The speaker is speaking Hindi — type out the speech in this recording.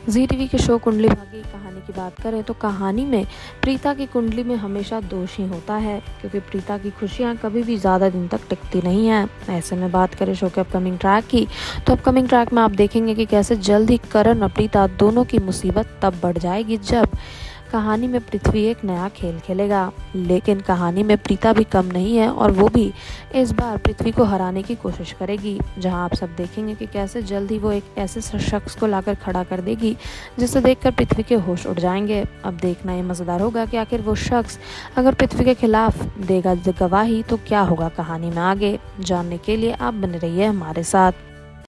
जी टीवी के शो कुंडली भाग्य की कहानी की बात करें तो कहानी में प्रीता की कुंडली में हमेशा दोष ही होता है, क्योंकि प्रीता की खुशियां कभी भी ज़्यादा दिन तक टिकती नहीं हैं। ऐसे में बात करें शो के अपकमिंग ट्रैक की, तो अपकमिंग ट्रैक में आप देखेंगे कि कैसे जल्द ही करण और प्रीता दोनों की मुसीबत तब बढ़ जाएगी जब कहानी में पृथ्वी एक नया खेल खेलेगा। लेकिन कहानी में प्रीता भी कम नहीं है और वो भी इस बार पृथ्वी को हराने की कोशिश करेगी, जहां आप सब देखेंगे कि कैसे जल्द ही वो एक ऐसे शख्स को लाकर खड़ा कर देगी जिसे देखकर पृथ्वी के होश उड़ जाएंगे। अब देखना ये मज़ेदार होगा कि आखिर वो शख्स अगर पृथ्वी के खिलाफ देगा गवाही तो क्या होगा कहानी में आगे। जानने के लिए आप बने रहिए हमारे साथ।